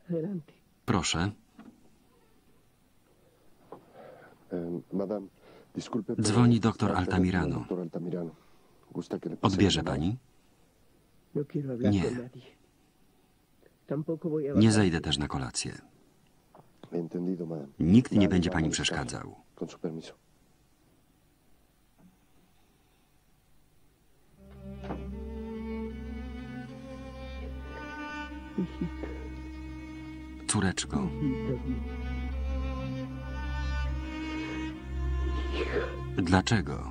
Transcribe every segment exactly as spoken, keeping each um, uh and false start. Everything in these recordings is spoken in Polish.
Proszę. Dzwoni doktor Altamirano. Odbierze pani? Nie. Nie zejdę też na kolację. Nikt nie będzie pani przeszkadzał. Córeczko. Dlaczego?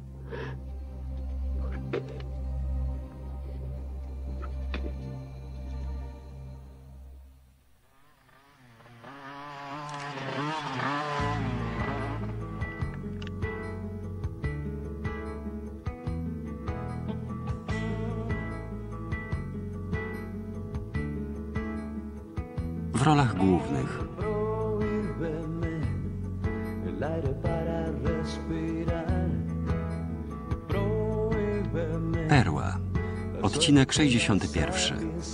W rolach głównych Perła, odcinek sześćdziesiąty pierwszy.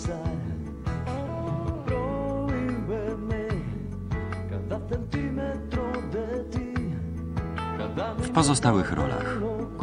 W pozostałych rolach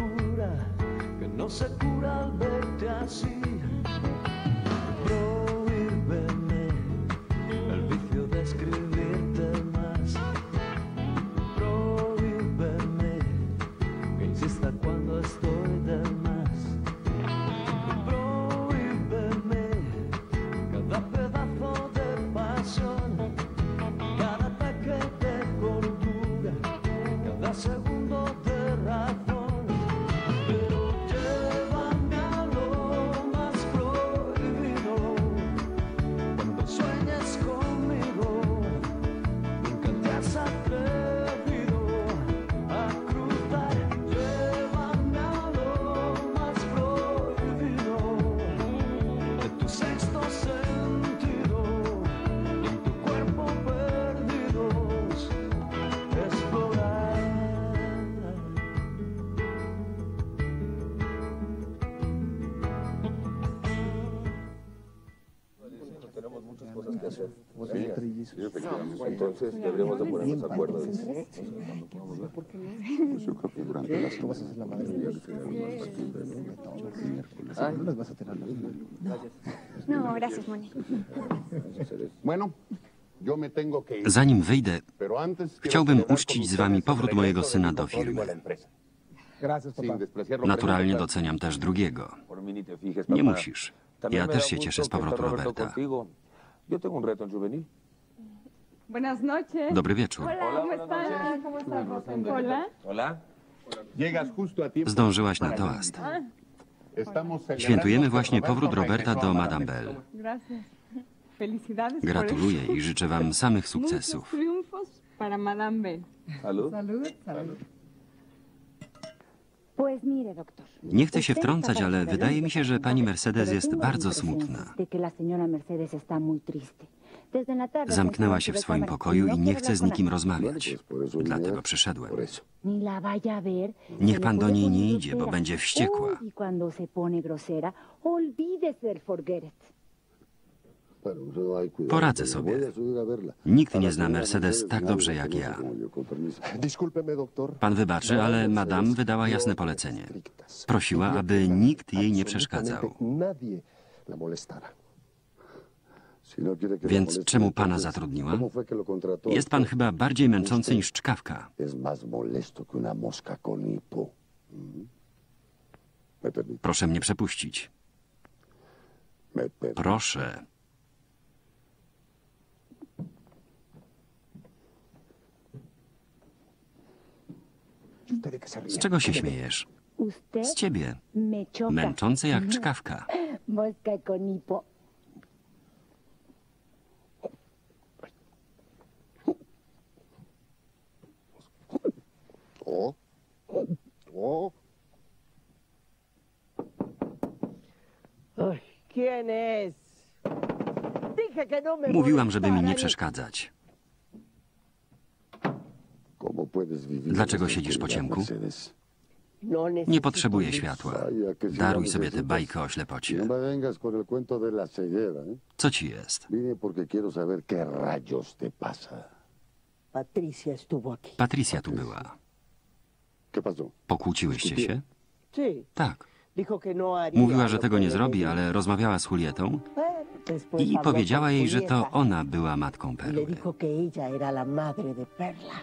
Entonces deberíamos de ponernos de acuerdo. Pues yo creo que durante las... Tú vas a ser la madre de no las vas a tener. No, gracias, Moni. Bueno, yo me tengo que ir. Zanim wyjdę, chciałbym uczcić z wami powrót mojego syna do firmy. Naturalnie doceniam też drugiego. Nie musisz. Ja też się cieszę z powrotu Roberta. Dobry wieczór. Zdążyłaś na toast. Świętujemy właśnie powrót Roberta do Madame Belle. Gratuluję i życzę wam samych sukcesów. Nie chcę się wtrącać, ale wydaje mi się, że pani Mercedes jest bardzo smutna. Zamknęła się w swoim pokoju i nie chce z nikim rozmawiać. Dlatego przyszedłem. Niech pan do niej nie idzie, bo będzie wściekła. Poradzę sobie. Nikt nie zna Mercedes tak dobrze jak ja. Pan wybaczy, ale madame wydała jasne polecenie. Prosiła, aby nikt jej nie przeszkadzał. Więc czemu pana zatrudniła? Jest pan chyba bardziej męczący niż czkawka. Proszę mnie przepuścić. Proszę. Z czego się śmiejesz? Z ciebie. Męczący jak czkawka. Mówiłam, żeby mi nie przeszkadzać. Dlaczego siedzisz po ciemku? Nie potrzebuję światła. Daruj sobie tę bajkę o ślepocie. No me vengas con el cuento de la ceguera, ¿eh? Co ci jest? Vine porque quiero saber qué rayos te pasa. Patricia estuvo aquí. Patricia tu była. ¿Qué pasó? Pokłóciłyście się? Sí. Tak. Dijo que no haría Mówiła, że lo tego que nie le zrobi, pedí. ale rozmawiała z Julietą Bueno, después i habló powiedziała con jej, że Julieta to ona była matką y le Perły. dijo que ella era la madre de Perla.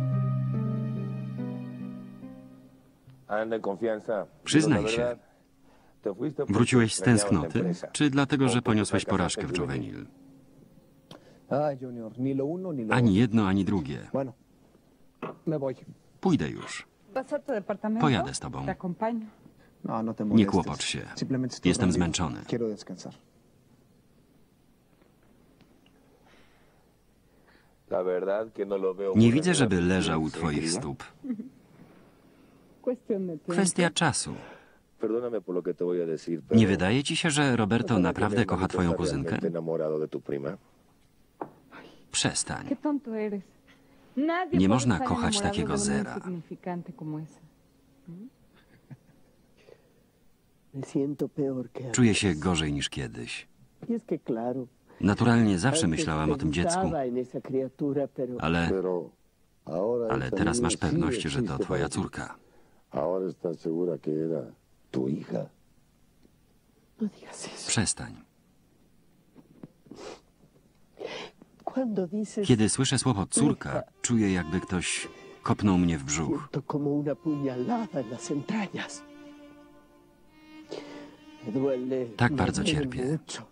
Przyznaj się, wróciłeś z tęsknoty, czy dlatego, że poniosłeś porażkę w Juvenil? Ani jedno, ani drugie. Pójdę już. ¿Vas a tu departamento? Pojadę z tobą. Te acompaño. No, no te Nie molestes. kłopocz się. Simplemente estoy Jestem dormido. zmęczony. Quiero descansar. Nie widzę, żeby leżał u twoich stóp. Cuestión de tiempo. Kwestia czasu. Nie wydaje ci się, że Roberto naprawdę kocha twoją kuzynkę? Przestań. Qué tonto eres. Nadie Nie puede można estar kochać enamorado takiego de una zera. insignificante como esa. Me siento peor que antes. Czuję się gorzej niż kiedyś. Y es que claro, Naturalnie zawsze antes myślałam o tym dziecku, pensaba en esa criatura, pero ale, Pero ahora ale esa teraz niña masz sí pewność, że to existe twoja para ti. córka. Ahora estás segura que era tu hija. no digas eso. Przestań. Cuando dices Kiedy słyszę słowo córka, czuję, jakby ktoś kopnął mnie w brzuch. siento como una puñalada en las entrañas. Me duele. Tak me bardzo duele cierpię. mucho.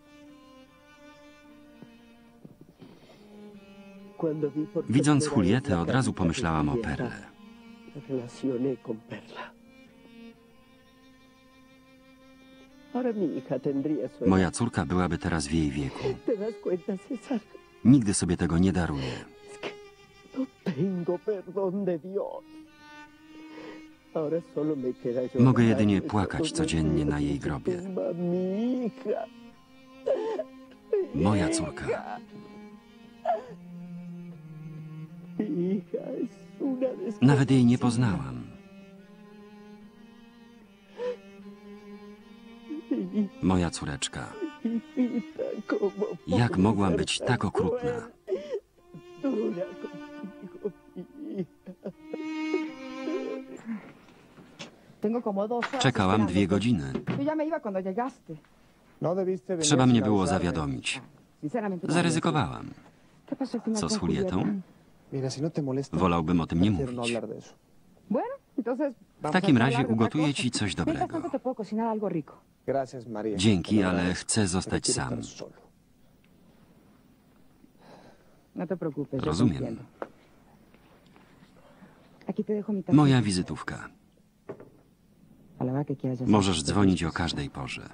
Cuando vi por Widząc primera vez Julietę, la od razu carita pomyślałam o de Julieta, Perle. me relacioné con Perla. Ahora mi hija tendría su edad. Moja córka byłaby teraz w jej wieku. ¿Te das cuenta, César? Nigdy sobie tego nie daruję. Es que no tengo perdón de Dios. Ahora solo me queda llorar. Mogę jedynie płakać codziennie na jej grobie. Mi hija. Moja córka. Mi hija es una Nawet jej nie desconocida. poznałam. Moja córeczka. Hijita, ¿cómo Jak puedo mogłam ser być tan tak okrutna? cruel? Dura contigo, mi hija. Tengo como dos horas Czekałam dwie esperándote. godziny. Yo ya me iba cuando llegaste. No debiste venir Trzeba sin mnie było avisarme. zawiadomić. Sinceramente. no Zaryzykowałam. ¿Qué pasó al final Co z con Julieta? Julietą? Mira, si no te molesta, Wolałbym o tym nie prefiero no mówić. hablar de eso. Bueno, entonces. W vamos takim a razie hablar de otra ugotuję cosa. ci coś Mientras dobrego. tanto te puedo cocinar algo rico. Gracias, María. Dzięki, Te lo ale agradezco, chcę pero zostać quiero sam. estar solo. No te preocupes. yo te Rozumiem. entiendo. Aquí te dejo mi tarjeta. Moja wizytówka. A la hora que quieras, ya sabes. Możesz dzwonić o każdej porze.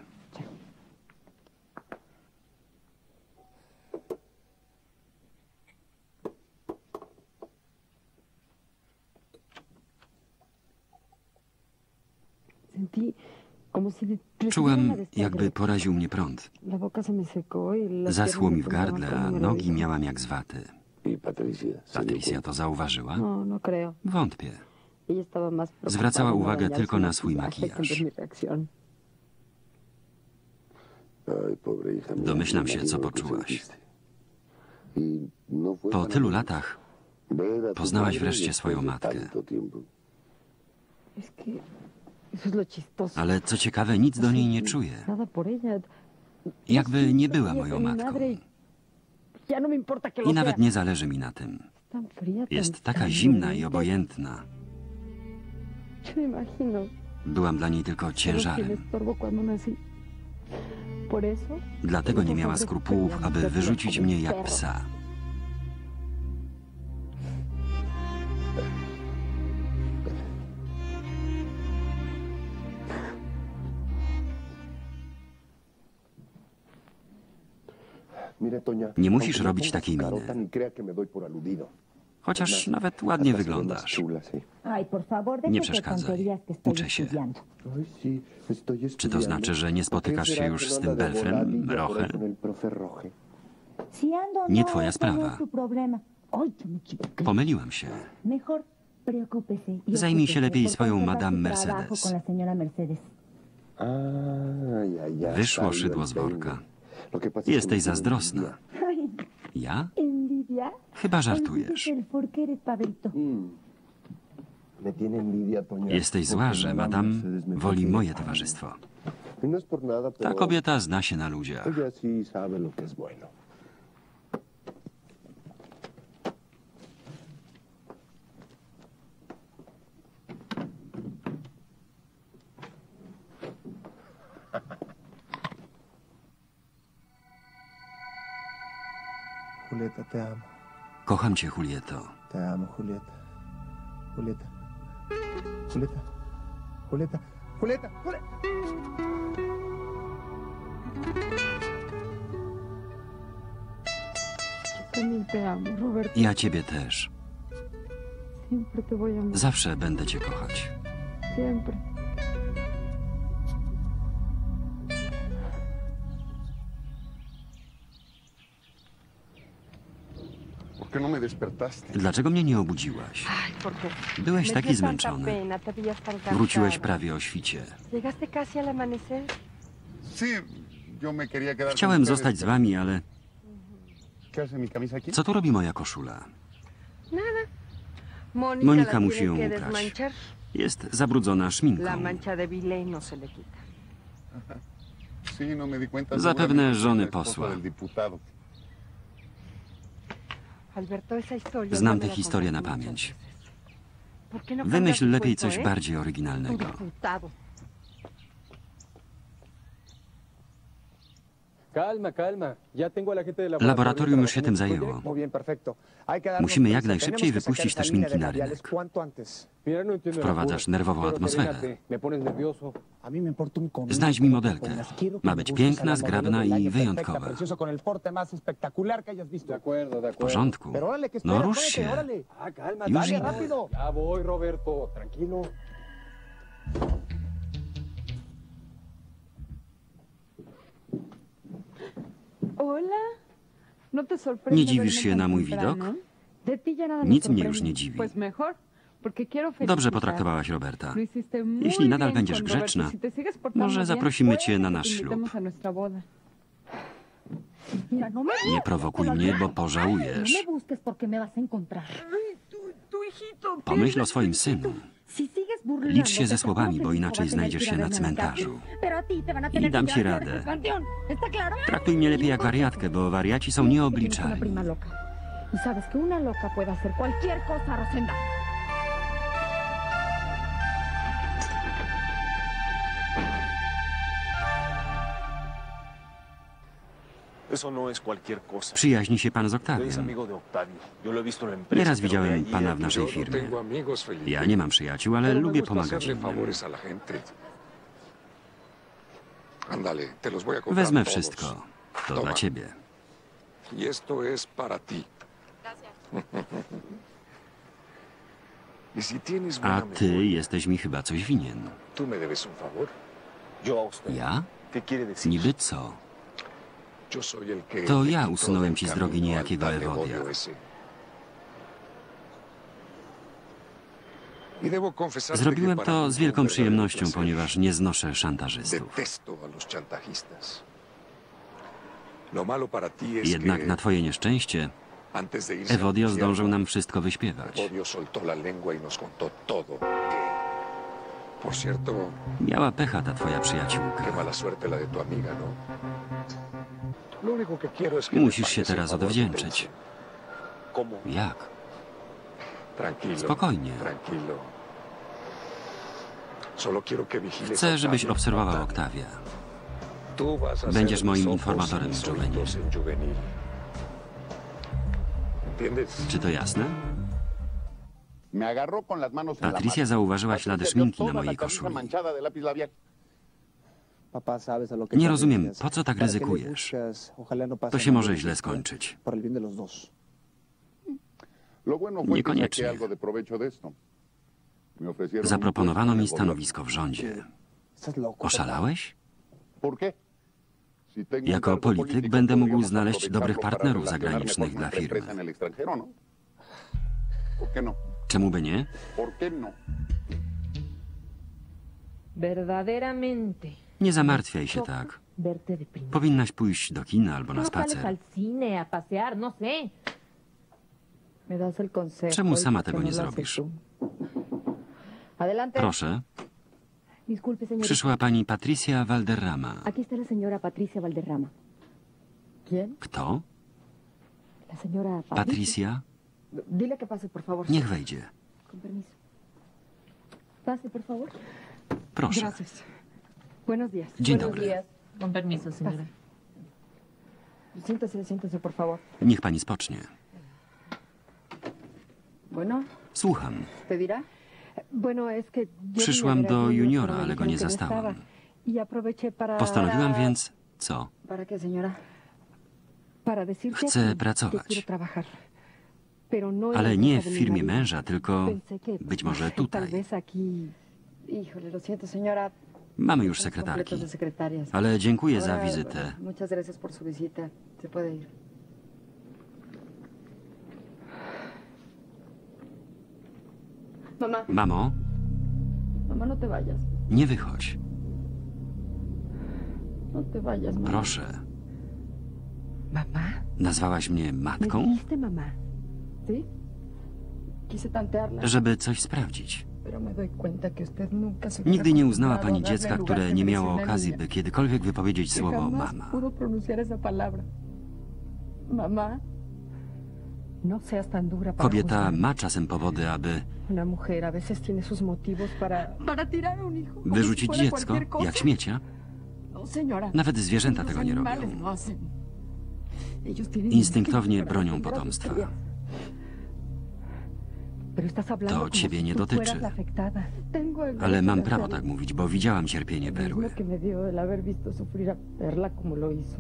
Sentí como si le- recibiera Czułam, una descarga. jakby poraził mnie prąd. La boca se me secó y las Zaschło mi w piernas me gardle, temblaban a como me lo nogi dijo. miałam jak z waty. Y Patricia. se dio Patricia to zauważyła? No, no creo. Wątpię. Ella estaba más preocupada Zwracała en uwagę arañar tylko su na swój maquillaje que en makijaż. ver mi reacción. cuenta. Ay, pobre hija mía, Domyślam me się, co imagino que poczułaś. sentiste. Y no fue Po tan tylu aburrido. latach Ver a tu poznałaś madre wreszcie después swoją de matkę. tanto tiempo. Es que eso es lo chistoso. Ale co ciekawe, nic do niej nie czuję. Nada por ella. Jakby nie była Ella es moją mi matką. madre y ya no me importa que lo I nawet sea. nie zależy mi na tym. Tan fría, tan- Jest taka tan zimna i doliente. obojętna. Yo me imagino. Byłam dla niej tylko Solo que me ciężarem. estorbo cuando nací. Por eso. Dlatego nie miała skrupułów, aby wyrzucić mnie jak psa. Mire, Toña, Nie musisz aunque me robić pongas takiej carota, miny. ni crea que me doy por aludido. Chociaż nawet ładnie Hasta se ve más wyglądasz. chula, sí. Ay, por favor, Nie déjate de przeszkadzaj. tonterías que estoy Uczę się. estudiando. Ay, sí, estoy Czy to estudiando. znaczy, że nie spotykasz się już z tym belfrem, Roche? Con el profe Roche. Si ando, Nie no, twoja ese no sprawa. es tu problema. Ay, que me equivoqué. Pomyliłam się. Mejor Zajmij się lepiej swoją Madame Mercedes. Wyszło szydło z worka. Jesteś zazdrosna. Ja? Chyba żartujesz. Jesteś zła, że Madame woli moje towarzystwo. Ta kobieta zna się na ludziach. Julieta, te amo. Kocham cię, Julieto. Te amo, Julieta. Julieta. Julieta. Julieta. Julieta. Julieta. También te amo, Roberto. Ja ciebie też. Siempre te voy a amar. Zawsze będę cię kochać. Siempre. ¿Por qué no me despertaste? Dlaczego mnie nie obudziłaś? Ay, porque Byłeś me taki dio tanta zmęczony. pena, te veías tan cansada. Wróciłeś prawie o świcie. Llegaste casi al amanecer. Sí, yo me quería quedar con Chciałem ustedes, zostać z pero wami, ale ¿qué hace mi camisa aquí? co tu robi moja koszula? Nada. Mónica, Monika la musi tiene ją que uprać. desmanchar. Jest zabrudzona La szminką. mancha de Viley no se le quita. Sí, no me di cuenta. Zapewne seguramente żony es la esposa posła. del diputado. Alberto, esa historia Znam ya me tę la historię na contaste pamięć. muchas veces. ¿Por qué no cambias Wymyśl tu lepiej cuento, coś eh? bardziej Tu oryginalnego. diputado. Calma, calma. Ya tengo a la gente de Laboratorium już się tym zajęło. Muy bien, perfecto. Hay que darnos Musimy jak prisa. najszybciej Tenemos que wypuścić sacar te esa línea szminki de na labiales rynek. cuanto antes. Mira, no entiendo el Wprowadzasz apuro, nerwową pero atmosferę. termínate. Me pones nervioso. A mí me importa un comino. Znajdź mi modelkę. Como quiero que Ma me być gustes piękna, a la modelo zgrabna del i año, wyjątkowa. perfecta, preciosa, con el porte más espectacular que hayas visto. De acuerdo, de W acuerdo. porządku. Pero órale, que No espera, rusz muévete, się. órale. Ah, calma, Już dale, idę. rápido. Ya voy, Roberto. Tranquilo. Hola. ¿No te sorprende Nie dziwisz verme się tan na mój temprano? widok? De ti ya nada me Nic mnie sorprende. już nie dziwi. Pues mejor, porque quiero Dobrze felicitar. potraktowałaś Roberta. Lo hiciste muy Jeśli nadal bien będziesz con Roberto. grzeczna, Si te sigues portando może bien, zaprosimy puede cię na que nasz te ślub. invitemos a nuestra boda. Mira, no me Nie prowokuj mnie, bo No pożałujesz. me busques porque me vas a encontrar. Pomyśl o swoim synu. Si sigues burlándote, Licz się ze te słowami, juro que bo mis inaczej hijos van a znajdziesz się tener na que ir a verme a la cmentarzu. cárcel. Pero a ti te van a I tener dam que ci llevar radę. al panteón. ¿Está claro? Traktuj mnie lepiej jak wariatkę, bo wariaci są Tienes una nieobliczalni. prima loca. Y sabes que una loca puede hacer cualquier cosa, Rosenda. Eso no es cualquier cosa. Przyjaźni się pan z Él es Oktawiem. amigo de Octavio. Yo lo he visto en la empresa. Nieraz pero de widziałem ahí pana a w que naszej yo no firmie. tengo amigos, Felipe. Ja nie mam przyjaciół, ale Pero me lubię gusta pomagać hacerle innym. favores a la gente. Ándale, te los voy a comprar Wezmę todos. wszystko. To Toma. dla ciebie. Y esto es para ti. Y si tienes A buena ty memoria, jesteś mi chyba coś winien. tú me debes un favor. Yo a usted. Ja? ¿Qué quiere decir? Niby co? Yo soy el que To le ja quitó usunąłem del ci z drogi camino niejakiego al tal Ewodia. Ewodio ese. Y debo confesarte Zrobiłem que para to mí z fue un wielką verdadero przyjemnością, placer. ponieważ nie znoszę szantażystów. Detesto a los chantajistas. Lo malo para ti es Jednak que na twoje nieszczęście antes de irse Ewodio al infierno, zdążył nam wszystko wyśpiewać. Ewodio soltó la lengua y nos contó todo. Por cierto, Miała pecha ta twoja qué przyjaciółka. mala suerte la de tu amiga, ¿no? Lo único que quiero es que Musisz me się pagues el teraz favor de odwdzięczyć. Dulce. ¿Cómo? Jak? Tranquilo. Spokojnie. Tranquilo. Solo quiero que vigiles Chcę, a żebyś Octavio. obserwował Oktawia. Tú vas a Będziesz ser moim mis ojos informatorem y mis w Juvenil. oídos en Juvenil. ¿Entiendes? Czy to jasne? Me agarró con las manos en la Patricia mano. zauważyła ślady Patricia vio szminki na toda mojej la camisa koszuli. manchada de lápiz labial. Papá, sabes a lo que Nie te rozumiem, arriesgas. po co tak ¿Para qué le ryzykujesz? buscas? Ojalá no pase To się nada. może źle skończyć. Por el bien de los dos. Lo bueno fue que Niekoniecznie. saqué algo de provecho de esto. Me ofrecieron un Zaproponowano puesto en mi el gobierno. stanowisko w rządzie. Estás loco. papá. Oszalałeś? ¿Por qué? Si tengo un Jako cargo polityk político, będę mógł podríamos znaleźć dobrych aprovecharlo para partnerów relacionarme zagranicznych con dla nuestra firmy. empresa en el extranjero, ¿no? ¿Por qué no? Czy Czemu by nie? ¿Por qué no? Verdaderamente. Nie zamartwiaj się tak. Verte deprimido. Powinnaś pójść do kina albo na No sales spacer. al cine, a pasear, no sé. Me das el consejo. Czemu y sama por qué tego no nie lo haces zrobisz? tú. Adelante. Proszę, Disculpe, señorita. przyszła pani Patricia Valderrama. Aquí está la señora Patricia Valderrama. ¿Quién? Kto? La señora Patricia. Patricia? Dile que pase, por favor. Niech wejdzie. Con permiso. Pase, por favor. Proszę. Gracias. Buenos días. Dzień Buenos dobry. días. Con permiso, señora. Siéntese, siéntese, por favor. Niech pani spocznie. Bueno, Słucham. ¿pedirá? Bueno, es que yo Przyszłam vine a ver a do Junior, juniora, pero me ale go dijeron nie que no zastałam. estaba. Y aproveché para... Postanowiłam więc, co? ¿Para qué, señora? Para decirte Chcę a ti que pracować. quiero trabajar. Pero no en Ale la nie casa w de mi firmie marido. męża, tylko Pensé que, być może tal tutaj. vez aquí... Híjole, lo siento, señora. Mamy już Estamos sekretarki. completos de secretarias. Ale dziękuję za Ahora, wizytę. Muchas gracias por su visita. Se puede ir. Mamá, Mamo, mamá, no te vayas. nie wychodź. No te vayas, mamá. Proszę. Mamá, Nazwałaś mnie ¿me matką? dijiste mamá? ¿Sí? Quise tantearla, Żeby coś sprawdzić. pero me doy cuenta que usted nunca se Nigdy nie uznała acostumbrado pani a darle dziecka, el lugar które que nie merece miało una okazji, niña, by kiedykolwiek wypowiedzieć que słowo jamás mama. pudo pronunciar esa palabra. Mamá, No seas tan dura para Kobieta juzgarme. ma czasem powody, aby Una mujer a veces tiene sus motivos para... para tirar a un hijo. como si wyrzucić fuera dziecko cualquier cosa. jak śmiecia. No, señora. Nawet zwierzęta Los tego nie robią. animales lo hacen. Ellos tienen Instynktownie instinto para bronią defender a sus potomstwa. crías. Pero estás hablando To como ciebie si nie tú dotyczy. fueras la afectada. Tengo el Ale derecho mam de prawo hacerlo. tak mówić, bo widziałam cierpienie Lo mismo Perły. que me dio el haber visto sufrir a Perla como lo hizo.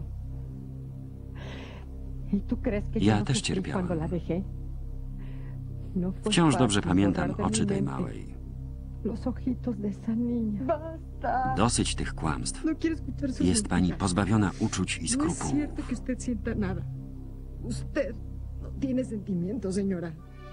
¿Y tú crees que Ja yo no też sufrí cierpiałam. cuando la dejé? No fue Wciąż dobrze fácil pamiętam borrar de oczy mi tej mente małej. Los ojitos de esa niña. Basta. Dosyć tych kłamstw. No quiero escuchar sus Jest pani mentiras. pozbawiona uczuć i No es skrupułów. cierto que usted sienta nada. Usted no tiene sentimientos, señora.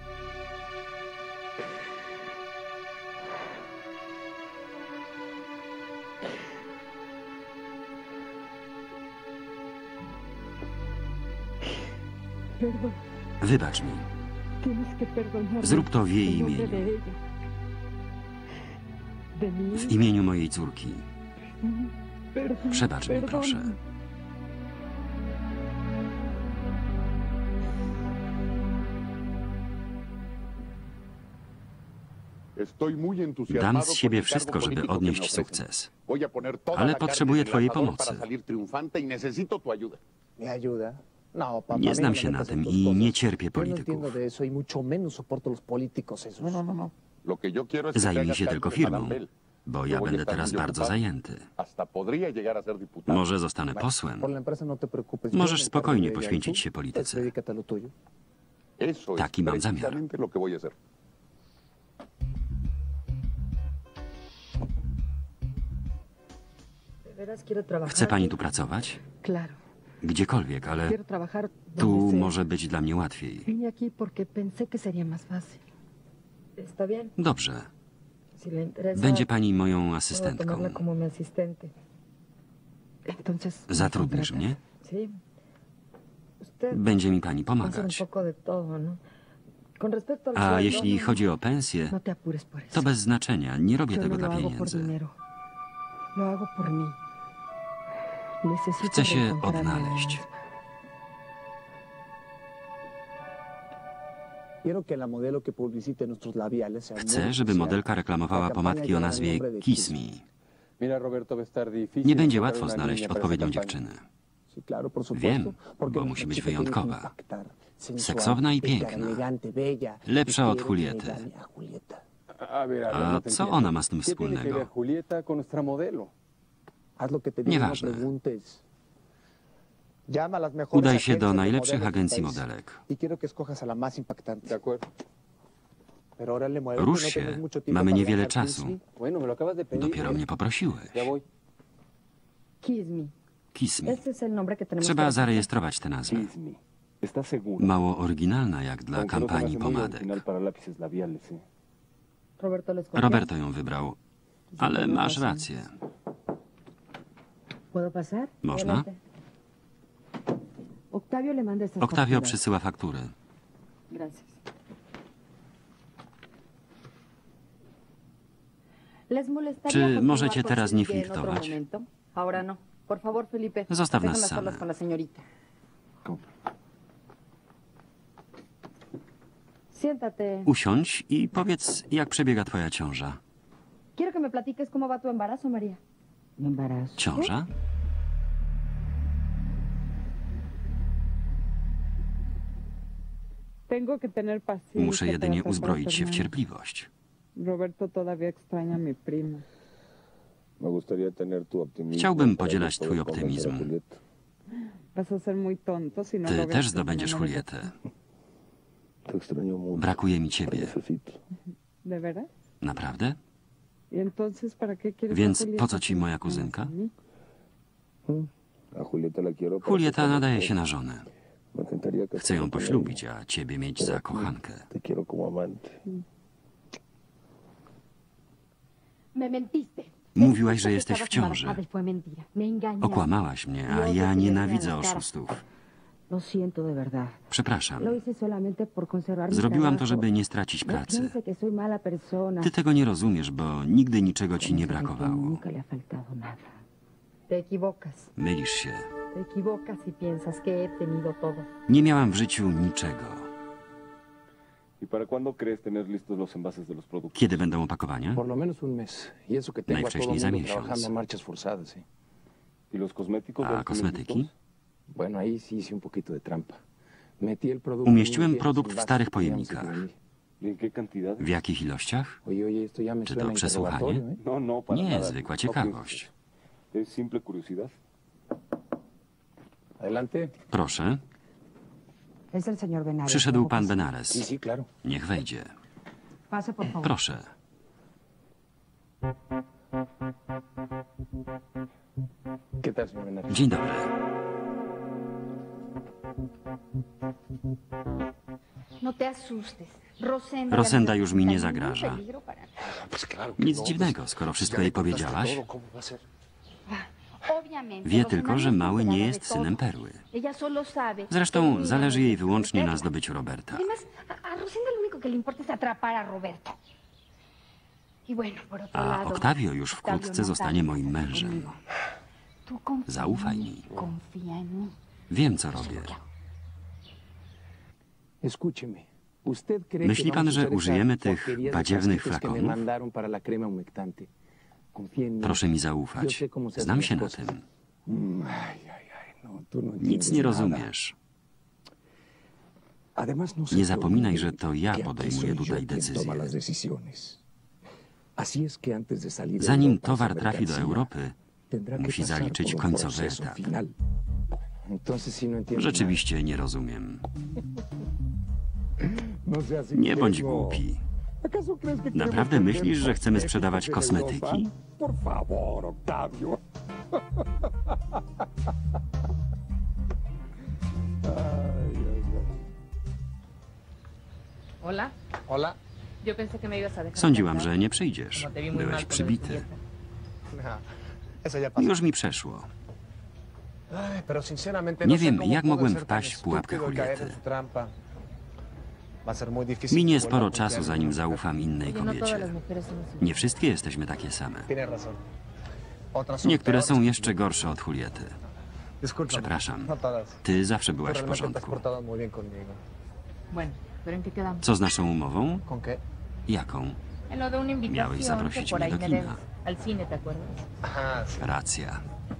Perdón, Wybacz mi. tienes que perdonarme. Zrób to w jej en nombre imieniu. de ella. De mi W hija. imieniu mojej córki. Perdón, Przebacz mi, perdón. proszę. Estoy muy entusiasmado Dam z con siebie el cargo wszystko, żeby político que me odnieść ofrecen. sukces. Voy a poner toda Ale la carne potrzebuję en el twojej asador pomocy. para salir triunfante y necesito tu ayuda. ¿Me ayuda? No, papá. Nie a mí znam no się me na metas en tym tus i cosas. nie cierpię Yo no entiendo polityków. de eso y mucho menos soporto los políticos esos. No, no, no, no. Lo que yo quiero es que te Zajmij hagas się cargo tylko de firmą, Madame Bell. bo Yo ja voy a będę estar teraz muy bardzo ocupado. zajęty. Hasta podría llegar a ser diputado. Może zostanę posłem. Por la empresa no te preocupes. Możesz Yo me encargo spokojnie de ella y poświęcić tú, się pues, polityce. dedícate a lo tuyo. Eso es Taki mam zamiar. precisamente lo que voy a hacer. De veras quiero trabajar. Chce pani tu pracować? Claro, Gdziekolwiek, ale quiero trabajar tu donde sea. może być dla mnie łatwiej. Vine aquí porque pensé que sería más fácil. Está bien. Dobrze. Si le interesa, Będzie pani moją puedo asystentką. tomarla como mi asistente. Entonces, ¿me Zatrudnisz contratas? mnie? Sí. Usted Będzie mi pani va a hacer un pomagać. poco de todo, ¿no? Con respecto al A sueldo, jeśli chodzi o pensję, No te apures por eso. to bez znaczenia. Nie robię Yo tego no lo dla hago por pieniędzy. dinero. Lo hago por mí. Necesito Chcę się reencontrarme a mí odnaleźć. misma. Quiero que la modelo que publicite nuestros labiales sea muy Chcę, żeby especial. modelka reklamowała La pomadki o campaña nazwie lleva el nombre de Kiss Me. Mira, Roberto, va a estar difícil. Nie będzie encontrar łatwo una znaleźć niña para esa odpowiednią campaña. dziewczynę. Sí, claro, por supuesto. Wiem, porque bo nuestra musi być chica tiene que wyjątkowa. impactar, sensual, Seksowna i bella, piękna. elegante, bella. Lepsza Y od quiero que Juliety. me gane a Julieta. A ver, A no te co entiendo. ona ma z tym ¿Qué tiene que ver wspólnego? Julieta con nuestra modelo? Haz lo que te digo, no Nieważne. preguntes. Llama a las mejores Udaj się do agencias de najlepszych modelos del agencji país. modelek. Y quiero que escojas a la más impactante. De acuerdo. Pero órale, muévete, Rusz no się. tenemos mucho tiempo Mamy para niewiele bajar czasu. Kiss Bueno, me lo acabas de pedir. Dopiero mnie poprosiłeś. Ya voy. Kiss me. Kiss Me. Este es el nombre que tenemos que Trzeba registrar. zarejestrować tę nazwę. Kiss me. Mało oryginalna jak dla kampanii pomadek. Roberto les copió. Roberto ją wybrał, ale masz rację. ¿Puedo pasar? Można? Adelante. Octavio le manda estas Octavio facturas. przysyła faktury. Gracias. ¿Les molestaría Czy continuar możecie con teraz su nie ligue en otro flirtować? momento? Ahora no. Por favor, Felipe. Zostaw nas déjenlas same. solas con la señorita. Siéntate. Usiądź i powiedz, jak przebiega twoja ciąża. Quiero que me platiques cómo va tu embarazo, María. Mi embarazo. Ciąża? Tengo que tener paciencia. Muszę jedynie para tratar a uzbroić się w Fernando. cierpliwość. Roberto todavía extraña a mi prima. Chciałbym podzielać twój optymizm. Vas a ser muy tonto si no Ty logras też que zdobędziesz se enamore de Julietę. Brakuje mi ciebie. ti. ¿De veras? Naprawdę? ¿Y entonces para qué quieres a Więc Julieta? po co ci moja kuzynka? ¿Mm? Julieta nadaje się na żonę. Chcę ją poślubić, a ciebie mieć za kochankę. Me mentiste. Mówiłaś, że jesteś w ciąży. Embarazada y fue mentira. Me engañaste. Okłamałaś mnie, a ja nienawidzę oszustów. Lo siento de verdad. Przepraszam. Lo hice solamente por conservar mi Zrobiłam to, trabajo. żeby nie stracić No pracy. piense que soy mala persona. Ty tego nie rozumiesz, bo nigdy niczego ci nie brakowało. Nunca le ha faltado nada. Te equivocas. Mylisz się. Te equivocas y piensas que he tenido todo. Nie miałam w życiu niczego. Kiedy będą opakowania? Por lo menos un mes. Y eso que tengo a todo Najwcześniej za mundo miesiąc. trabajando a marchas forzadas, ¿sí? A kosmetyki? Bueno, ahí sí hice un poquito de trampa. Metí el producto Umieściłem en un produkt w envase starych que íbamos a pojemnikach. imprimir. W jakich ilościach? Oye, oye, esto ya me Czy suena to a przesłuchanie? interrogatorio, ¿eh? Nie, zwykła ciekawość. Adelante. Proszę, Es el señor Benares. przyszedł pan Sí, Benares. sí, claro. Niech wejdzie. Pase, por favor. Proszę. ¿Qué tal, señor Benares? Dzień dobry. No te asustes. Rosenda, Rosenda la już mi nie niña, zagraża. ningún peligro para nada. Pues claro que Nic no, dziwnego, pues, skoro wszystko ya jej me contaste powiedziałaś. todo, ¿cómo va a ser? Obviamente, Wie Rosenda tylko, no że es mały nie enterada jest de todo. synem Perły. Ella solo sabe que Zresztą el zależy niño jej es wyłącznie na Perla. zdobyciu Roberta. Además, a, a Rosenda lo único que le importa es atrapar a Roberto. Y bueno, por otro A lado, Octavio już Octavio wkrótce no zostanie sabe moim qué hacer mężem. conmigo. Tú confía en Zaufaj mí, mi. confía en mí. Wiem, co robię. Escúcheme. ¿Usted cree Myśli que pan, vamos a że usar użyjemy esas tych porquerías de badziewnych plastitos que me flakonów? mandaron para la crema humectante? Confía en mí. Proszę mi Yo zaufać. sé cómo se hacen Znam las się na cosas. tym. Mm, ay, ay, ay, no, tú no Nic entiendes nie nada. rozumiesz. Además, no se Nie te zapominaj, olvide że to ja que aquí podejmuję soy yo tutaj quien decyzje. toma las decisiones. Así es que antes de salir de Zanim Europa esa towar trafi do mercancía Europy, tendrá que musi pasar zaliczyć por un końcowy proceso etap. final. Entonces, sí, no entiendo Rzeczywiście nie rozumiem. nada. No seas Nie bądź ingenuo. głupi. ¿Acaso crees que Naprawdę queremos myślisz, że vender chcemy cosméticos sprzedawać de kosmetyki? Europa? Por favor, Octavio. Ay, ay, ay. Hola. Hola. Yo pensé que me ibas a dejar. Sądziłam, plantar. że nie przyjdziesz. Como te vi muy Byłeś mal con lo de przybity. Julieta. Nah, eso ya pasó. Już mi przeszło. Ay, pero sinceramente Nie no sé wiem, cómo jak pude mogłem ser tan wpaść w pułapkę estúpido y caer en Juliety. su trampa. Va a ser muy difícil Minie que vuelva sporo a confiar czasu, en zanim una mujer. zaufam innej Oye, no todas kobiecie. las mujeres son así. Nie wszystkie jesteśmy takie same. Tienes razón. Otras son Niektóre peores. są jeszcze gorsze od Juliety. Discúlpame, Przepraszam. no todas. Ty zawsze Tú byłaś w realmente te has porządku. portado muy bien conmigo. Bueno, pero ¿en qué quedamos? Co z naszą umową? ¿Con qué? Jaką? En lo de una Miałeś invitación que zaprosić por mnie ahí do me kina. debes. Al cine, ¿te acuerdas? Ajá, sí. Racja.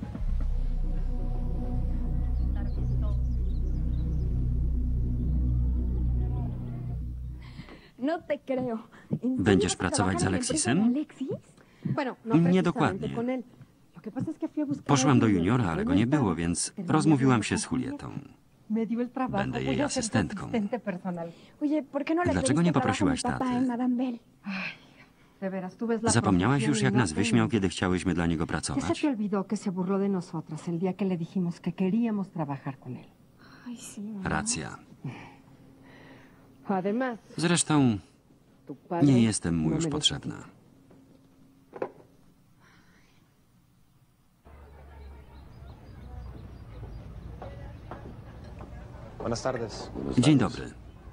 No te creo. ¿En serio Będziesz vas a pracować z trabajar en la empresa de Alexisem? Alexis? Bueno, no Nie precisamente dokładnie. con él. Lo que pasa es que fui a buscar Poszłam do a alguien juniora, que ale no go nie estaba. było, więc Terminé rozmówiłam się hablando z con Julietą. Me dio el trabajo. Będę Voy jej a ser su asystentką. asistente personal. Oye, ¿por qué no le Dlaczego pediste nie trabajo a mi poprosiłaś papá taty? en Madame Bell? De veras, tú ves la Zapomniałaś profesión już, y jak no nas te- wyśmiał, kiedy chciałyśmy dla niego ¿Qué se pracować? te olvidó que se burló de nosotras el día que le dijimos que queríamos trabajar con él? Racja. Además, Zresztą tu padre nie jestem mu no już me potrzebna. Buenas tardes. Dzień dobry.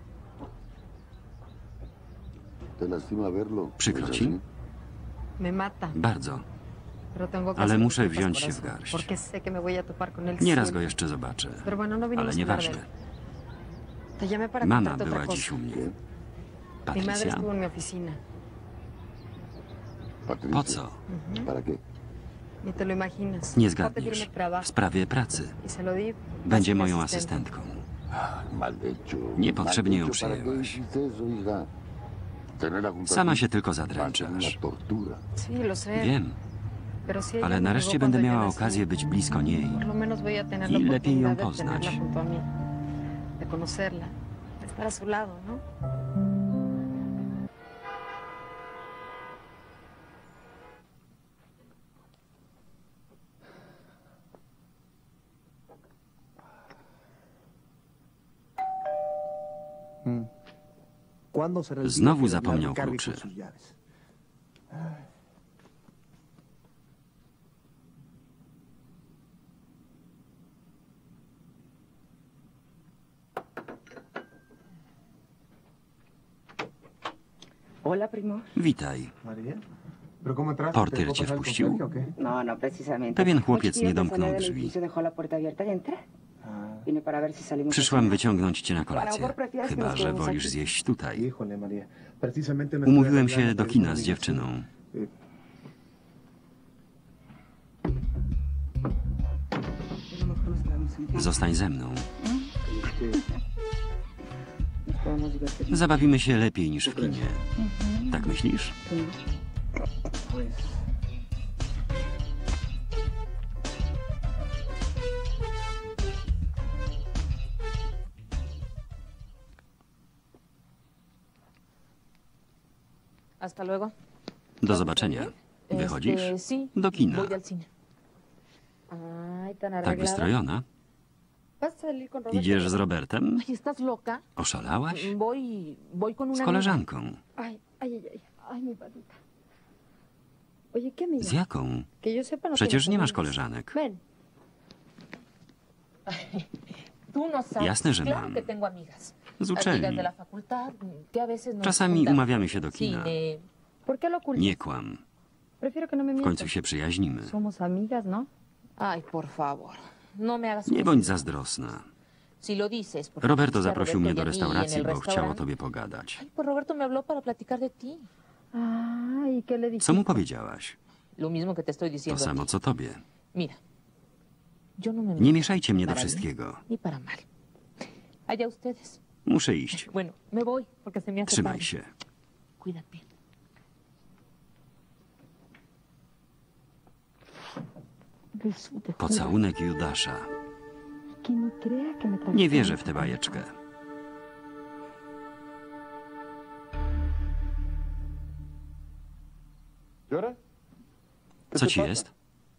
¿Te lastima verlo? Przykro ¿Es ci? así? Me mata. Bardzo. Pero tengo que Ale hacer muszę mis cosas wziąć por się eso, w garść. Porque sé que me voy a topar con él Nieraz go siempre. jeszcze zobaczę. Pero bueno, no vinimos Ale a hablar de nieważne. él. Te llamé para Mama contarte otra była dziś cosa. u mnie. Mi madre Patrycja? estuvo en mi oficina. Patricia, Po co? ¿para qué? Ni te lo imaginas. Nie Fue a pedirme zgadniesz. trabajo W sprawie pracy. y se lo di. Będzie Así mi moją asistente. asystentką. Mal hecho. Niepotrzebnie ją mal hecho. ¿Para qué przyjęłaś. hiciste eso, hija? Tenerla junto a Sama ti się tylko va a ser zadręczasz. una tortura. Sí, lo sé. Wiem, Pero si ella ale me nareszcie ayudó będę cuando yo miała nací, okazję być blisko niej. Por lo menos voy a tener I la lepiej ją oportunidad de poznać. tenerla junto a mí. De conocerla. De estar a su lado, ¿no? Znowu zapomniał kluczy. Hola, primo. Witaj. Portier cię wpuścił? No, no, precisamente. Pewien chłopiec Muy chiquillo nie que domknął salió del drzwi. edificio, dejó la puerta abierta y entré. Vine para ver si salimos. Przyszłam wyciągnąć cię na kolację. Chyba że wolisz zjeść tutaj. Umówiłem się do kina z dziewczyną. Zostań ze mną. Zabawimy się lepiej niż w kinie. Tak myślisz? Hasta luego. Do zobaczenia. Wychodzisz? Este, sí, Do kina. voy al cine. Ay, tan Tak arreglada. wystrojona? ¿Vas a salir con Roberto? Idziesz z Robertem? Ay, ¿estás loca? Oszalałaś? Voy, voy con una Z amiga. koleżanką. Ay, ay, ay, ay, ay, mi patita. Oye, ¿qué amiga? Z jaką? Que yo sepa, no Przecież tienes nie masz amigas. koleżanek. Ven. Tú no sabes. Jasne, że claro mam. que tengo amigas. Z uczelni. Amigas de la facultad, que a veces nos Czasami juntamos umawiamy się do al kina. cine. ¿Por qué lo ocultas? Nie kłam. Prefiero que no me W mientas. końcu się przyjaźnimy. Somos amigas, ¿no? Ay, por favor. No me hagas Nie bądź zazdrosna. Si lo dices, porque Roberto conocí a zaprosił mnie do Roberto y a mí en restauracji, el bo chciał o restaurante. tobie pogadać. Ay, pues Roberto me habló para platicar de ti. Ah, ¿y qué le dijiste? Co mu powiedziałaś? Lo mismo que te estoy To diciendo. a samo ti. co tobie. Mira, yo no me Nie meto mieszajcie mnie do para bien wszystkiego. ni para mal. Allá ustedes. Muszę iść. Bueno, me voy porque se me hace Trzymaj tarde. się. Cuídate. Beso de Pocałunek Judasza. que no crea que me traje. Nie wierzę w tę bajeczkę. Co ci jest?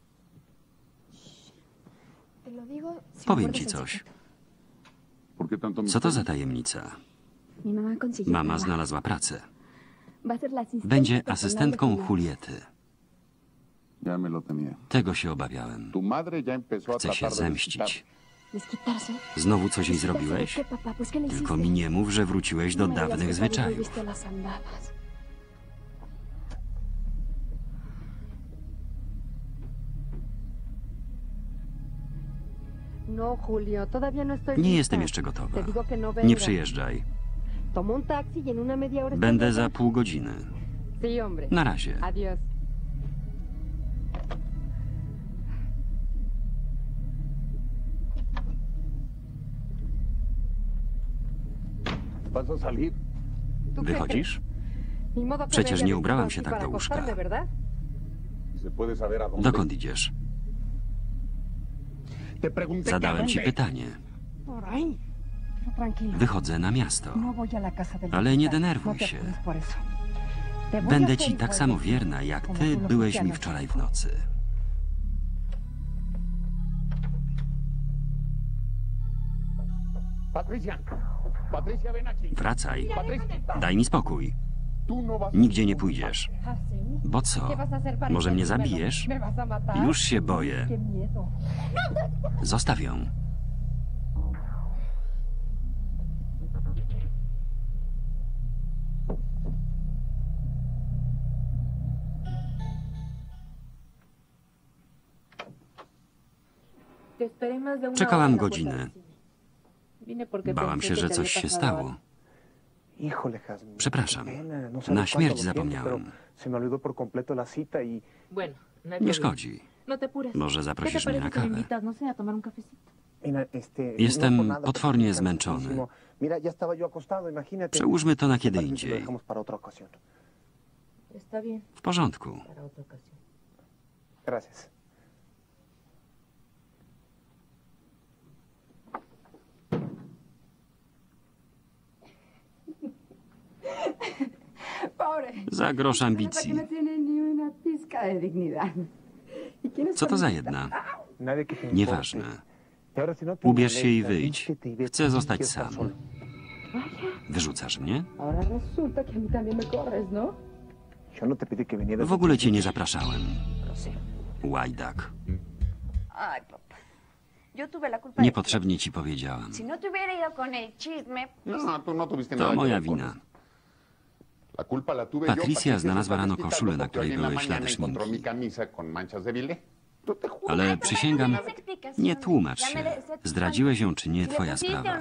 Te lo digo si Powiem guardas ci el coś. secreto. ¿Por qué tanto Co to misterio? za tajemnica? Mi mamá consiguió Mama trabajo. znalazła pracę. Va a ser la asistente Będzie personal de asystentką Julián. Juliety. Ya me lo temía. Tego się obawiałem. Tu madre ya empezó a Chce się tratar de zemścić. ¿Desquitarse? Znowu coś jej zrobiłeś? ¿Qué, papá? Pues, ¿qué le Tylko hiciste? mi nie mów, że wróciłeś do No me digas dawnych que todavía zwyczajów. viste las andadas. No, Julio, todavía no estoy Nie lista. jestem jeszcze gotowa. Te digo que no Nie venga. przyjeżdżaj. Tomo un taxi y en una media hora. Będę estoy za allá. pół godziny. Sí, hombre. Na razie. Adiós. ¿Vas a salir? ¿Tú qué Wychodzisz? crees? Ni modo que Przecież me haya nie vestido ubrałam así się tak para do łóżka. acostarme, ¿verdad? ¿Se puede saber a dónde? Dokąd idziesz? Te pregunté Zadałem que a ci dónde. pytanie. Por ahí. Pero tranquilo. Wychodzę na miasto. No voy a la casa del Ale nie hospital. denerwuj No te się. apures por eso. Te voy a Będę hacer ci tak igual samo que- wierna, jak como ty tú lo byłeś fuiste mi anoche. wczoraj w nocy. Patricia, Patricia, ven aquí. Wracaj. Patricia, Daj mi spokój. tú no vas. Nigdzie nie pójdziesz. Bo co? Może mnie zabijesz? Już się boję. Zostaw ją. Czekałam godzinę. Bałam się, że coś się stało. Przepraszam. Na śmierć zapomniałem. Nie szkodzi. Może zaprosisz mnie na kawę. Jestem potwornie zmęczony. Przełóżmy to na kiedy indziej. W porządku. Za grosz ambicji. Co to za jedna? Nieważne. Ubierz się i wyjdź. Chcę zostać sam. Wyrzucasz mnie? W ogóle cię nie zapraszałem. Łajdak. Niepotrzebnie ci powiedziałam. To moja wina. Patricia znalazła rano koszulę, na której były ślady szminki. Ale przysięgam, nie tłumacz się. Zdradziłeś ją czy nie, twoja sprawa.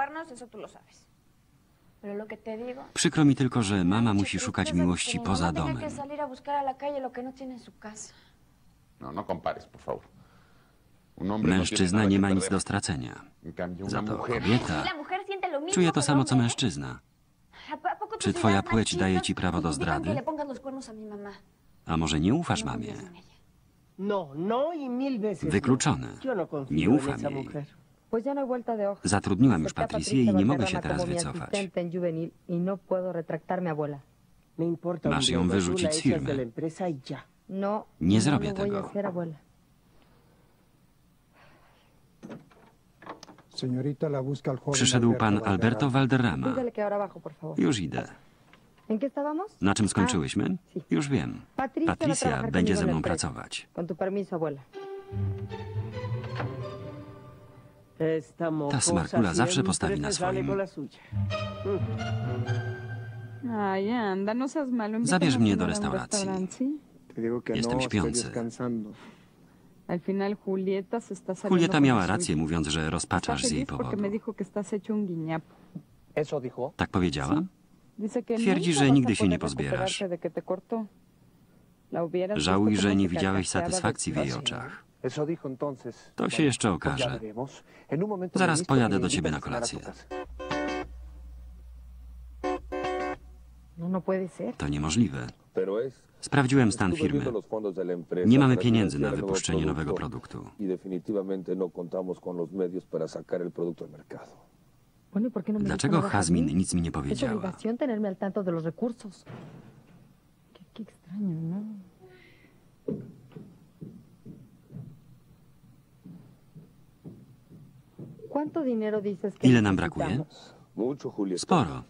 Przykro mi tylko, że mama musi szukać miłości poza domem. Mężczyzna nie ma nic do stracenia. Za to kobieta czuje to samo, co mężczyzna. Czy twoja płeć daje ci prawo do zdrady? A może nie ufasz mamie? Wykluczone. Nie ufam jej. Zatrudniłam już Patricję i nie mogę się teraz wycofać. Masz ją wyrzucić z firmy. Nie zrobię tego. Przyszedł pan Alberto Valderrama. Już idę. Na czym skończyłyśmy? Już wiem. Patricia będzie ze mną pracować. Ta smarkula zawsze postawi na swoim. Zabierz mnie do restauracji. Jestem śpiący. Julieta miała rację, mówiąc, że rozpaczasz z jej powodu. Tak powiedziała? Twierdzi, że nigdy się nie pozbierasz. Żałuj, że nie widziałeś satysfakcji w jej oczach. To się jeszcze okaże. Zaraz pojadę do ciebie na kolację. To niemożliwe. Sprawdziłem stan firmy. Nie mamy pieniędzy na wypuszczenie nowego produktu. Dlaczego Jazmin nic mi nie powiedziała? Ile nam brakuje? Sporo.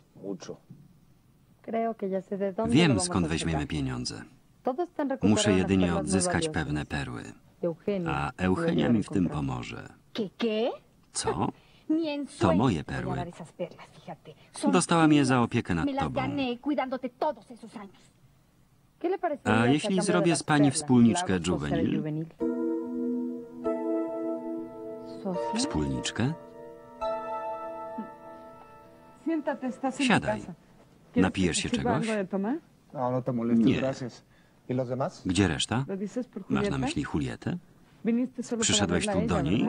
Wiem, skąd weźmiemy pieniądze. Muszę jedynie odzyskać pewne perły. A Eugenia mi w tym pomoże. Co? To moje perły. Dostałam je za opiekę nad tobą. A jeśli zrobię z pani wspólniczkę Juvenil? Wspólniczkę? Siadaj. Napijesz się czegoś? Nie. Gdzie reszta? Masz na myśli Julietę? Przyszedłeś tu do niej?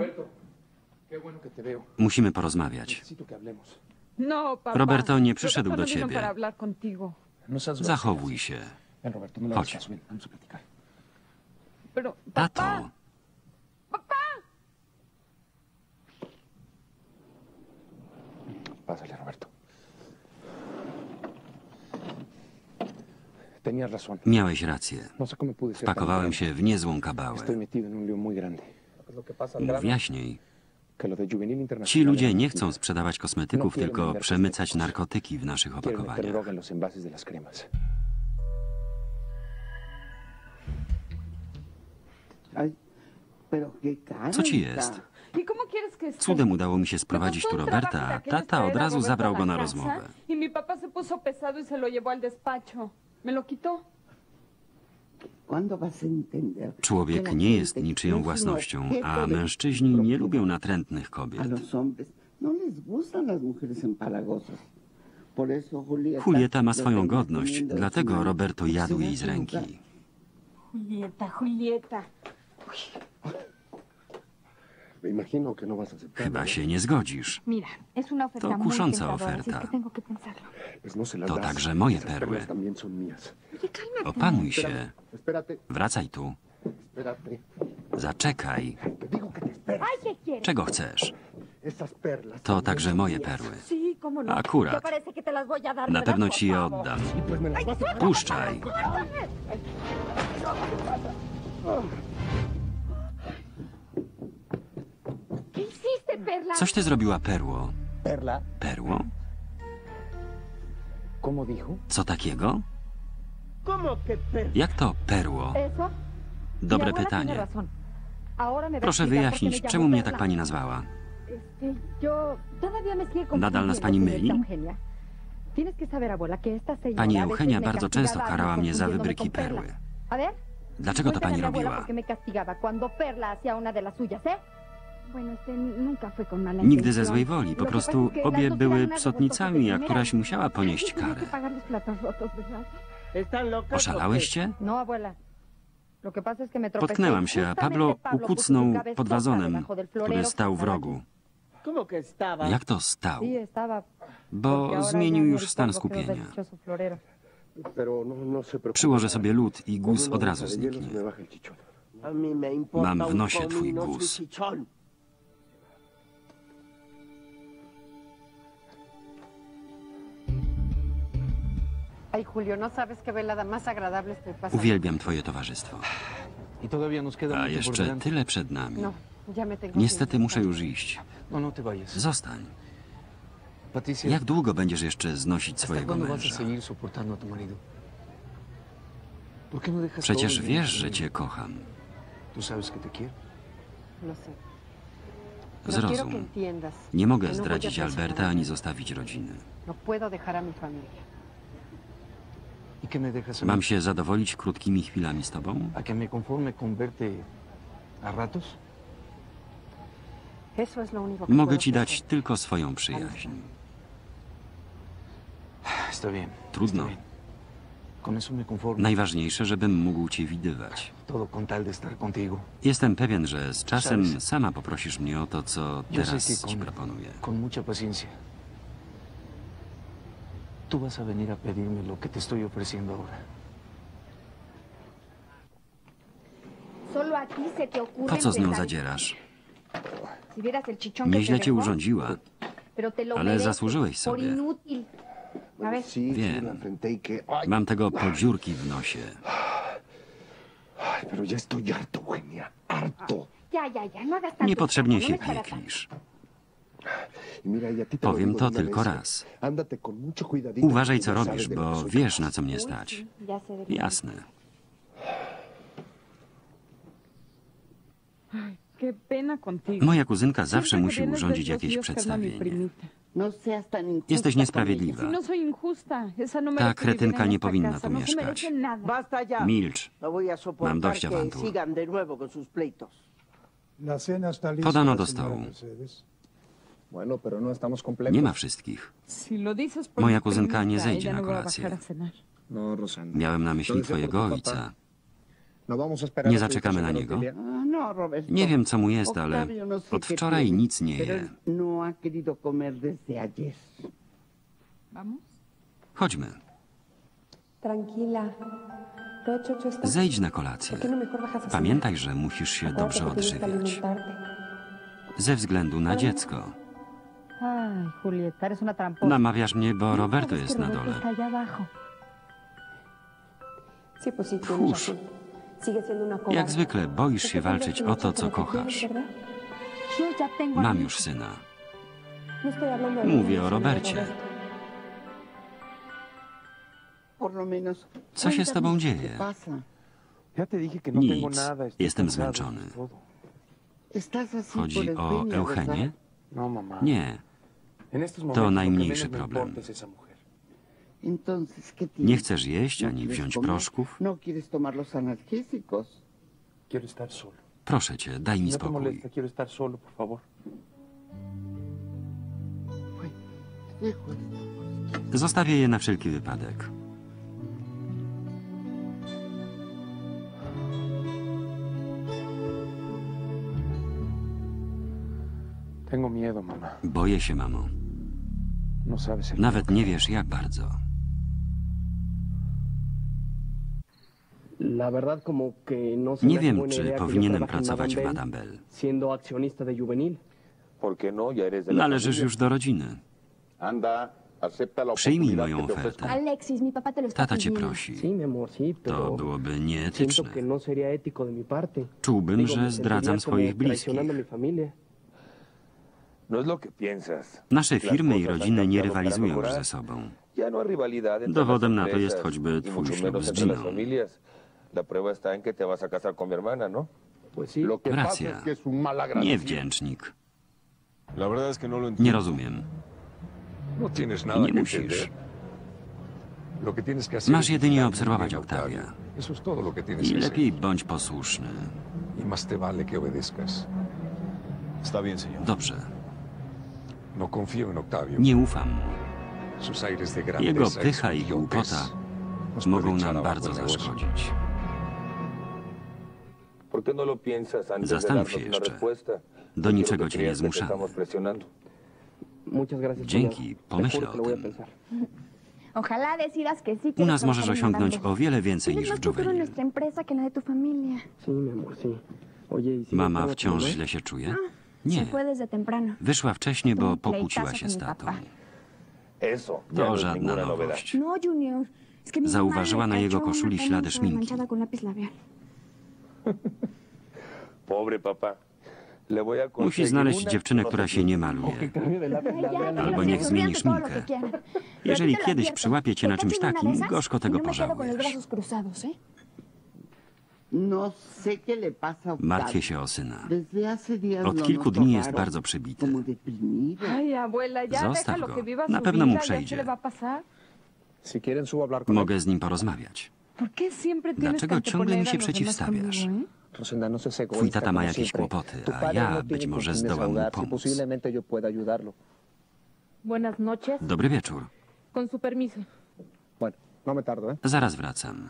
Musimy porozmawiać. Roberto nie przyszedł do ciebie. Zachowuj się. Chodź. Tato. Pásale, Roberto. Miałeś rację. Wpakowałem się w niezłą kabałę. Mów jaśniej. Ci ludzie nie chcą sprzedawać kosmetyków, tylko przemycać narkotyki w naszych opakowaniach. Co ci jest? Cudem udało mi się sprowadzić tu Roberta, a tata od razu zabrał go na rozmowę. Człowiek nie jest niczyją własnością, a mężczyźni nie lubią natrętnych kobiet. Julieta ma swoją godność, dlatego Roberto jadł jej z ręki. Julieta, Julieta. Chyba się nie zgodzisz. To kusząca oferta. To także moje perły. Opanuj się. Wracaj tu. Zaczekaj. Czego chcesz? To także moje perły. Akurat. Na pewno ci je oddam. Puszczaj. Coś ty zrobiła, Perło. Perło? Co takiego? Jak to perło? Dobre pytanie. Proszę wyjaśnić, czemu mnie tak pani nazwała? Nadal nas pani myli? Pani Eugenia bardzo często karała mnie za wybryki perły. Dlaczego to pani robiła? Nigdy ze złej woli, po prostu obie były psotnicami, a któraś musiała ponieść karę. Oszalałyście? Potknęłam się, a Pablo ukucnął pod wazonem, który stał w rogu. Jak to stał? Bo zmienił już stan skupienia. Przyłożę sobie lód i guz od razu zniknie. Mam w nosie twój guz. Uwielbiam twoje towarzystwo. A jeszcze tyle przed nami. Niestety muszę już iść. Zostań. Jak długo będziesz jeszcze znosić swojego męża? Przecież wiesz, że cię kocham. Zrozum. Nie mogę zdradzić Alberta ani zostawić rodziny. Mam się zadowolić krótkimi chwilami z tobą? Mogę ci dać tylko swoją przyjaźń. Trudno. Najważniejsze, żebym mógł cię widywać. Jestem pewien, że z czasem sama poprosisz mnie o to, co teraz ci proponuję. Tú vas a venir a pedirme lo que te estoy ofreciendo ahora. Po co z nią zadzierasz? Nieźle cię urządziła, ale zasłużyłeś sobie. Wiem. Mam tego po dziurki w nosie. Niepotrzebnie się pieklisz. Powiem to tylko raz. Uważaj, co robisz, bo wiesz, na co mnie stać. Jasne. Moja kuzynka zawsze musi urządzić jakieś przedstawienie. Jesteś niesprawiedliwa. Ta kretynka nie powinna tu mieszkać. Milcz. Mam dość awantur. Podano do stołu. Nie ma wszystkich. Moja kuzynka nie zejdzie na kolację. Miałem na myśli twojego ojca. Nie zaczekamy na niego? Nie wiem, co mu jest, ale od wczoraj nic nie je. Chodźmy. Zejdź na kolację. Pamiętaj, że musisz się dobrze odżywiać. Ze względu na dziecko. Namawiasz mnie, bo Roberto jest na dole. Tchórz. Jak zwykle boisz się walczyć o to, co kochasz. Mam już syna. Mówię o Robercie. Co się z tobą dzieje? Nic. Jestem zmęczony. Chodzi o Eugenię? Nie. To najmniejszy problem. Nie chcesz jeść ani wziąć proszków? Proszę cię, daj mi spokój. Zostawię je na wszelki wypadek. Boję się, mamo. Nawet nie wiesz, jak bardzo. Nie wiem, czy powinienem pracować w Madame Belle. Należysz już do rodziny. Przyjmij moją ofertę. Tata cię prosi. To byłoby nieetyczne. Czułbym, że zdradzam swoich bliskich. Nasze firmy i rodziny nie rywalizują już ze sobą. Dowodem na to jest choćby twój ślub z Giną. Racja. Niewdzięcznik. Nie rozumiem. Nie musisz. Masz jedynie obserwować Octavia. I lepiej bądź posłuszny. Dobrze. Nie ufam mu. Jego pycha i głupota mogą nam bardzo zaszkodzić. Zastanów się jeszcze. Do niczego cię nie zmuszamy. Dzięki, pomyślę o tym. U nas możesz osiągnąć o wiele więcej niż w Juvenil. Mama wciąż źle się czuje? Nie. Wyszła wcześniej, bo pokłóciła się z tatą. To żadna nowość. Zauważyła na jego koszuli ślady szminki. Musi znaleźć dziewczynę, która się nie maluje. Albo niech zmieni szminkę. Jeżeli kiedyś przyłapie cię na czymś takim, gorzko tego pożałujesz. Martwię się o syna. Od kilku dni jest bardzo przybity. Zostaw go. Na pewno mu przejdzie. Mogę z nim porozmawiać. Dlaczego ciągle mi się przeciwstawiasz? Twój tata ma jakieś kłopoty, a ja być może zdołam mu pomóc. Dobry wieczór. Zaraz wracam.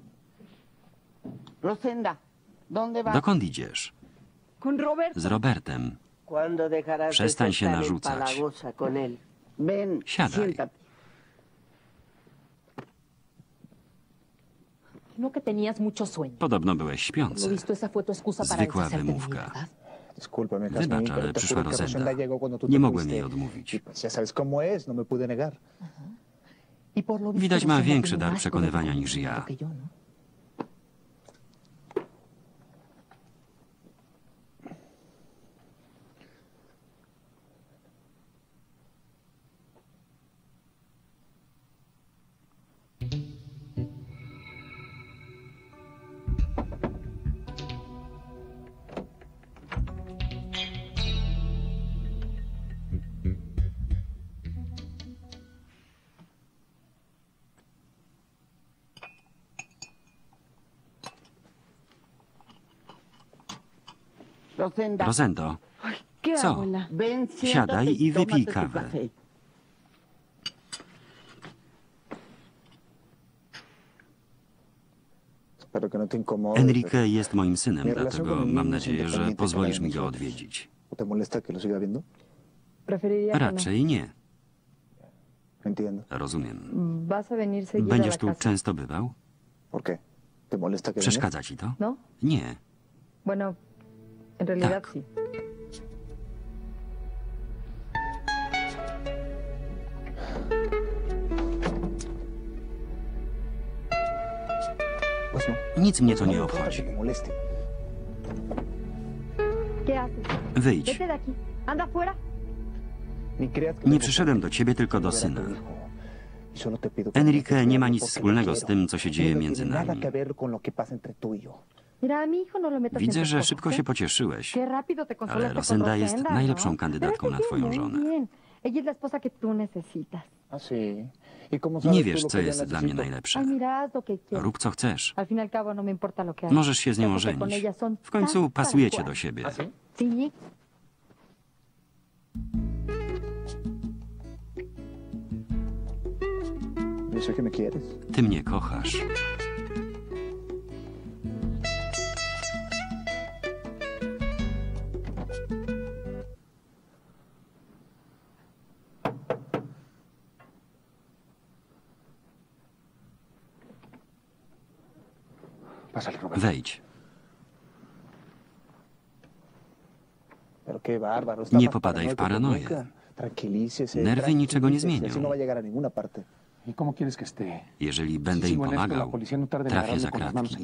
Dokąd idziesz? Z Robertem. Przestań się narzucać. Siadaj. Podobno byłeś śpiący. Zwykła wymówka. Wybacz, ale przyszła Rosenda. Nie mogłem jej odmówić. Widać, ma większy dar przekonywania niż ja. Rosendo, co? Siadaj i wypij kawę. Enrique jest moim synem, dlatego mam nadzieję, że pozwolisz mi go odwiedzić. Raczej nie. Rozumiem. Będziesz tu często bywał? Przeszkadza ci to? Nie. En realidad tak. sí. Nic mnie to nie obchodzi. Wyjdź. Nie przyszedłem do ciebie, tylko do syna. Enrique nie ma nic wspólnego z tym, co się dzieje między nami. Widzę, że szybko się pocieszyłeś, ale Rosenda jest najlepszą kandydatką na twoją żonę. Nie wiesz, co jest dla mnie najlepsze. Rób, co chcesz. Możesz się z nią ożenić. W końcu pasujecie do siebie. Ty mnie kochasz. Wejdź. Nie popadaj w paranoję. Nerwy niczego nie zmienią. Jeżeli będę im pomagał, trafię za kratki.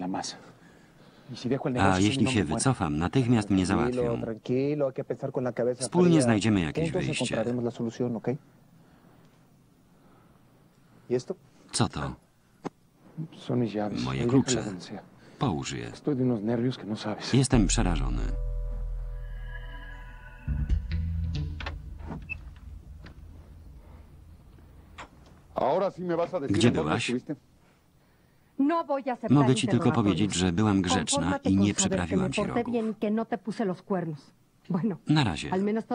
A jeśli się wycofam, natychmiast mnie załatwią. Wspólnie znajdziemy jakieś wyjście. Co to? Moje klucze. Połóż je. Jestem przerażony. Gdzie byłaś? Mogę ci tylko powiedzieć, że byłam grzeczna i nie przyprawiłam ci rogów. Na razie.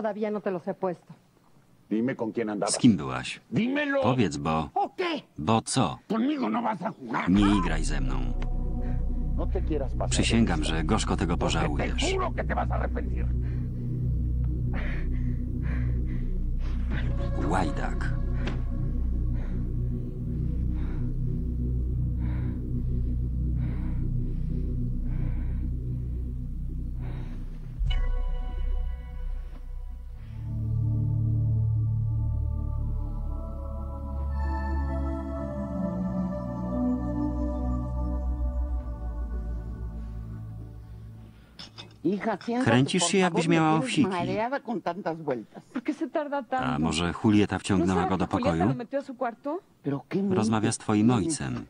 Z kim byłaś? Powiedz, bo... Bo co? Nie igraj ze mną. Przysięgam, że gorzko tego pożałujesz. Łajdak. Kręcisz się, jakbyś miała owsiki. A może Julieta wciągnęła go do pokoju? Rozmawia z twoim ojcem.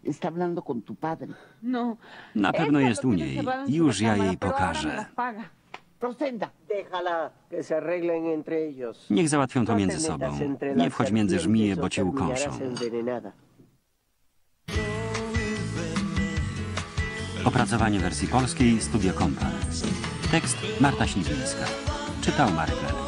Na pewno jest u niej. Już ja jej pokażę. Niech załatwią to między sobą. Nie wchodź między żmije, bo cię ukąszą. Opracowanie wersji polskiej Studio Kompas. Tekst Marta Śliwińska. Czytał Marek Lelek.